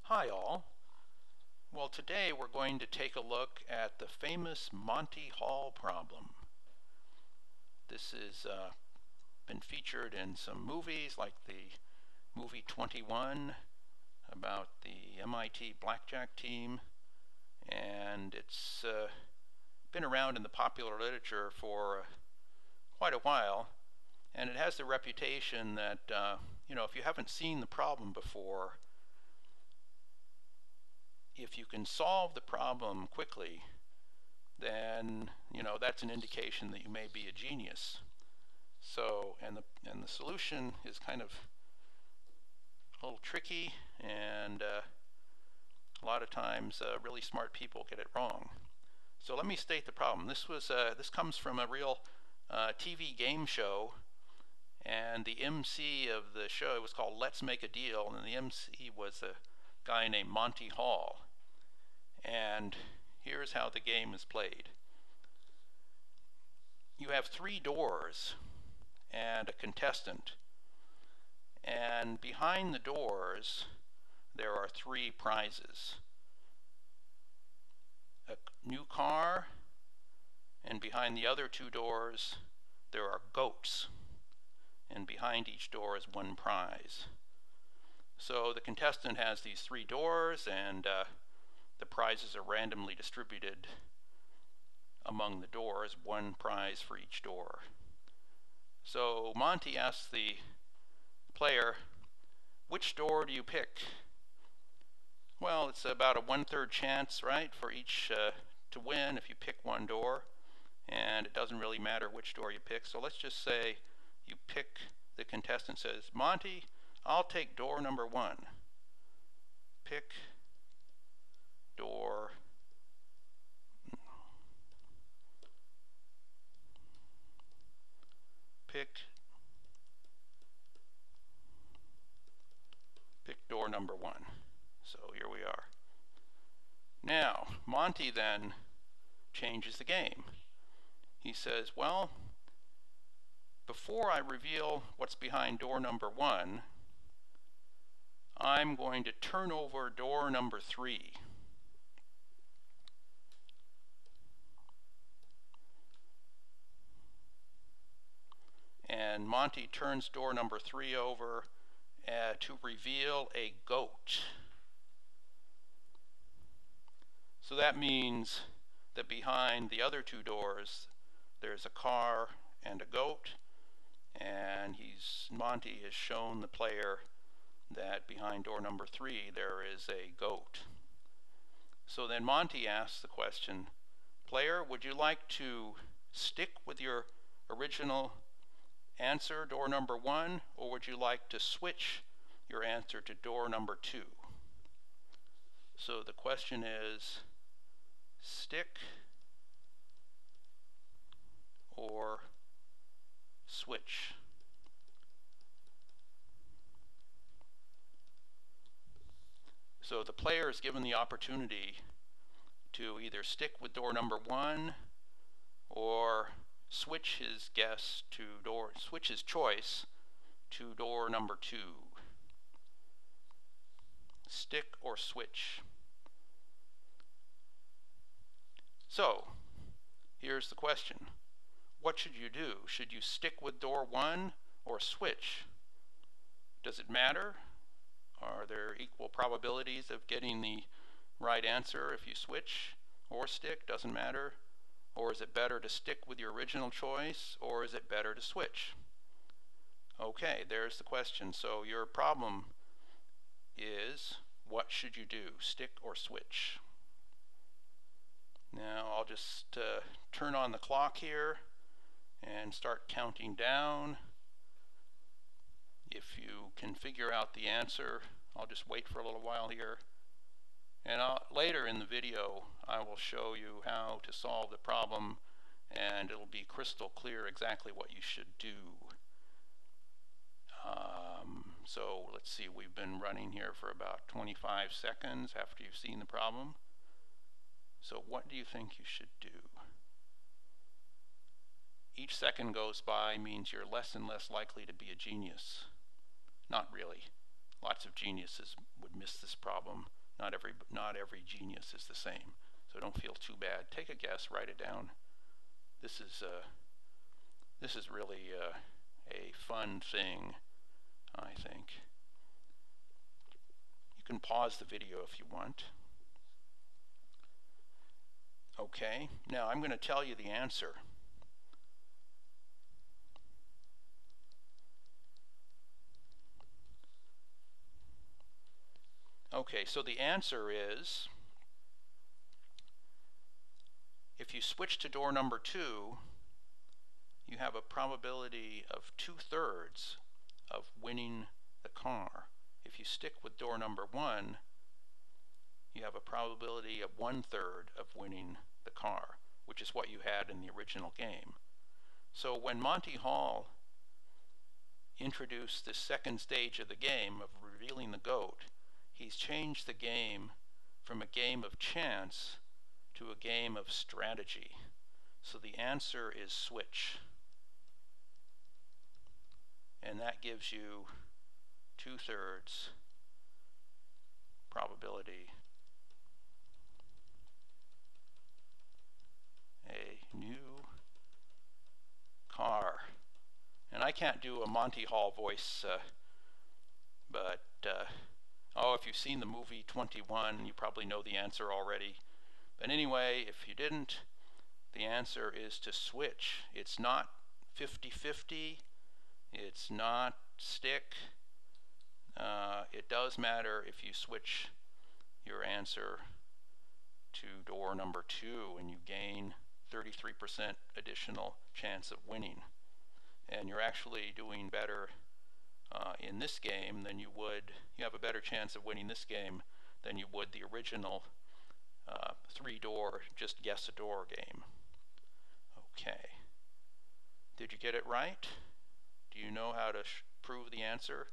Hi all. Well, today we're going to take a look at the famous Monty Hall problem. This has been featured in some movies like the movie 21 about the MIT blackjack team, and it's been around in the popular literature for quite a while, and it has the reputation that if you haven't seen the problem before, if you can solve the problem quickly, then that's an indication that you may be a genius. So, and the solution is kind of a little tricky, and a lot of times really smart people get it wrong. So let me state the problem. This comes from a real TV game show, and the MC of the show, it was called Let's Make a Deal, and the MC was a guy named Monty Hall. And here's how the game is played. You have 3 doors and a contestant, and behind the doors there are 3 prizes: a new car, and behind the other 2 doors there are goats, and behind each door is 1 prize. So the contestant has these 3 doors, and the prizes are randomly distributed among the doors, 1 prize for each door. So Monty asks the player, which door do you pick? Well, it's about a 1/3 chance, right, for each to win if you pick 1 door, and it doesn't really matter which door you pick. So let's just say you pick, the contestant says, Monty, I'll take door number 1. Pick door pick door number 1. So here we are. Now Monty then changes the game. He says, well, before I reveal what's behind door number 1, I'm going to turn over door number 3. And Monty turns door number 3 over to reveal a goat. So that means that behind the other 2 doors there's a car and a goat, and Monty has shown the player that behind door number 3 there is a goat. So then Monty asks the question, player, would you like to stick with your original answer, door number 1, or would you like to switch your answer to door number 2? So the question is, stick or switch? So the player is given the opportunity to either stick with door number 1 or switch his choice to door number 2. Stick or switch. So here's the question. What should you do? Should you stick with door 1 or switch? Does it matter? Are there equal probabilities of getting the right answer if you switch or stick? Doesn't matter. Or is it better to stick with your original choice, or is it better to switch? Okay, there's the question. So your problem is, what should you do, stick or switch? Now I'll just turn on the clock here and start counting down. If you can figure out the answer, I'll just wait for a little while here. And later in the video, I will show you how to solve the problem, and it'll be crystal clear exactly what you should do. So let's see, we've been running here for about 25 seconds after you've seen the problem. So what do you think you should do? Each second goes by means you're less and less likely to be a genius. Not really. Lots of geniuses would miss this problem. Not every genius is the same, so don't feel too bad. Take a guess, write it down. This is really a fun thing, I think. You can pause the video if you want. Okay, now I'm going to tell you the answer. Okay, so the answer is, if you switch to door number 2, you have a probability of 2/3 of winning the car. If you stick with door number 1, you have a probability of 1/3 of winning the car, which is what you had in the original game. So when Monty Hall introduced this second stage of the game of revealing the goat, he's changed the game from a game of chance to a game of strategy. So the answer is switch. And that gives you 2/3 probability a new car. And I can't do a Monty Hall voice, but if you've seen the movie 21, you probably know the answer already. But anyway, if you didn't, the answer is to switch. It's not 50-50. It's not stick. It does matter if you switch your answer to door number 2 and you gain 33% additional chance of winning. And you're actually doing better in this game than you would. You have a better chance of winning this game than you would the original 3-door, just guess a door game. Okay. Did you get it right? Do you know how to prove the answer?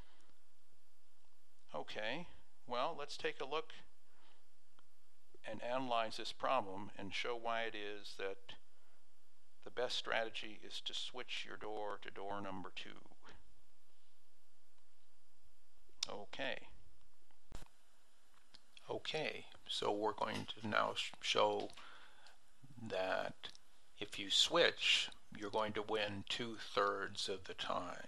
Okay. Well, let's take a look and analyze this problem and show why it is that the best strategy is to switch your door to door number 2. Okay, so we're going to now show that if you switch, you're going to win 2/3 of the time.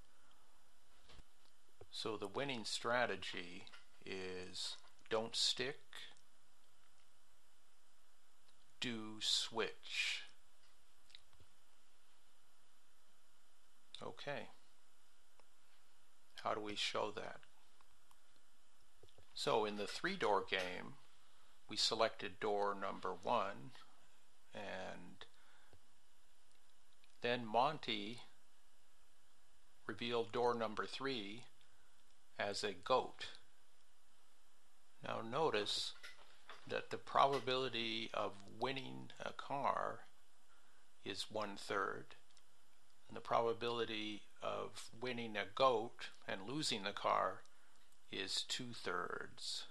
So the winning strategy is don't stick, do switch. Okay. How do we show that? So in the 3-door game, we selected door number 1, and then Monty revealed door number 3 as a goat. Now notice that the probability of winning a car is 1/3, and the probability of winning a goat and losing the car is 2/3.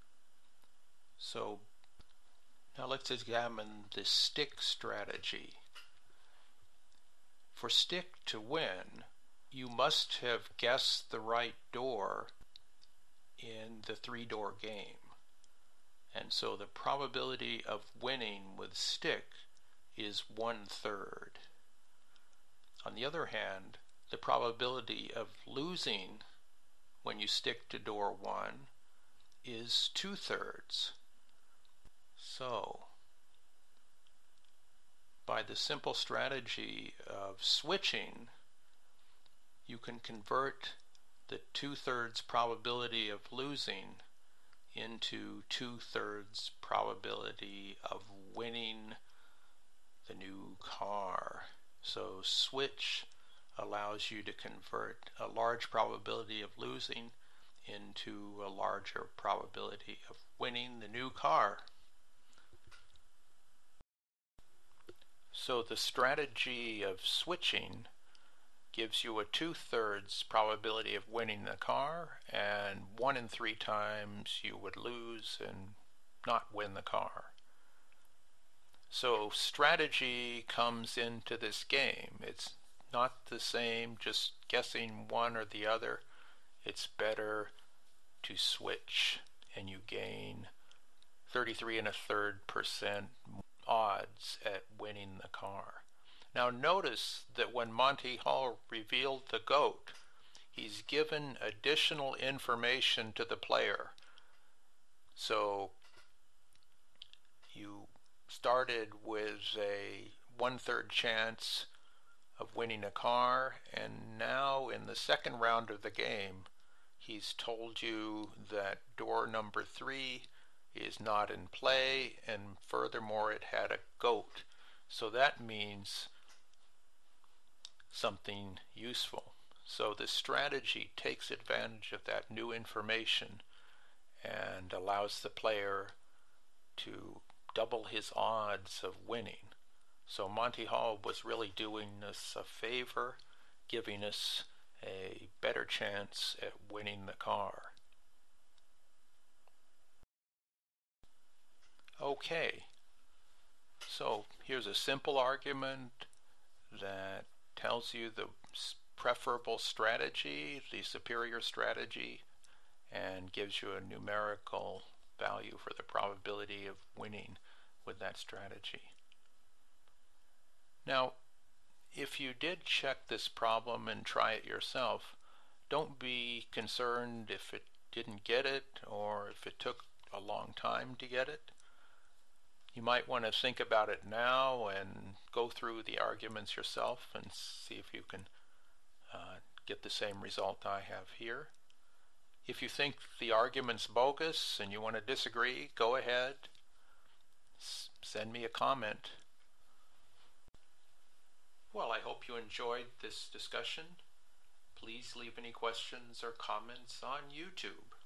So now let's examine the stick strategy. For stick to win, you must have guessed the right door in the 3-door game. And so the probability of winning with stick is 1/3. On the other hand, the probability of losing when you stick to door 1 is 2/3. So, by the simple strategy of switching, you can convert the 2/3 probability of losing into 2/3 probability of winning the new car. So switch allows you to convert a large probability of losing into a larger probability of winning the new car. So the strategy of switching gives you a 2/3 probability of winning the car, and 1 in 3 times you would lose and not win the car. So strategy comes into this game. It's not the same just guessing one or the other. it's better to switch, and you gain 33 1/3% odds at winning the car. Now notice that when Monty Hall revealed the goat, he's given additional information to the player. So you started with a 1/3 chance of winning a car, and now in the second round of the game, he's told you that door number 3 is not in play, and furthermore it had a goat. So that means something useful. So this strategy takes advantage of that new information and allows the player to double his odds of winning. So Monty Hall was really doing us a favor, giving us a better chance at winning the car. Okay, so here's a simple argument that tells you the preferable strategy, the superior strategy, and gives you a numerical value for the probability of winning with that strategy. Now, if you did check this problem and try it yourself, don't be concerned if it didn't get it or if it took a long time to get it. You might want to think about it now and go through the arguments yourself and see if you can get the same result I have here. If you think the argument's bogus and you want to disagree, go ahead, send me a comment. Well, I hope you enjoyed this discussion. Please leave any questions or comments on YouTube.